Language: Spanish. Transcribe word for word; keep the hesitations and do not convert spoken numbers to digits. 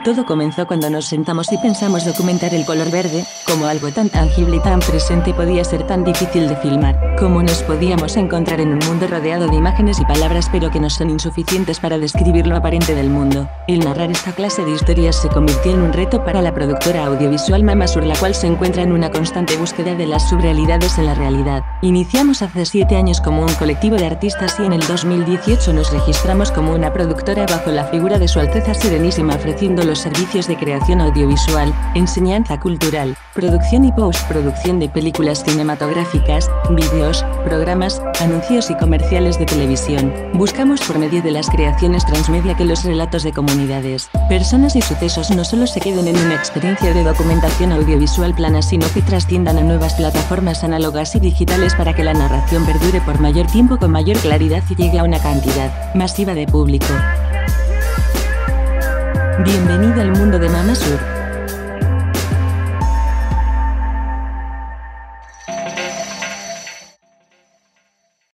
Todo comenzó cuando nos sentamos y pensamos documentar el color verde, como algo tan tangible y tan presente podía ser tan difícil de filmar. Cómo nos podíamos encontrar en un mundo rodeado de imágenes y palabras pero que no son insuficientes para describir lo aparente del mundo. El narrar esta clase de historias se convirtió en un reto para la productora audiovisual Mamasur, la cual se encuentra en una constante búsqueda de las subrealidades en la realidad. Iniciamos hace siete años como un colectivo de artistas y en el dos mil dieciocho nos registramos como una productora bajo la figura de Su Alteza Serenísima, ofreciendo los servicios de creación audiovisual, enseñanza cultural, producción y postproducción de películas cinematográficas, vídeos, programas, anuncios y comerciales de televisión. Buscamos por medio de las creaciones transmedia que los relatos de comunidades, personas y sucesos no solo se queden en una experiencia de documentación audiovisual plana, sino que trasciendan a nuevas plataformas análogas y digitales para que la narración perdure por mayor tiempo con mayor claridad y llegue a una cantidad masiva de público. Bienvenido al mundo de Mamasur.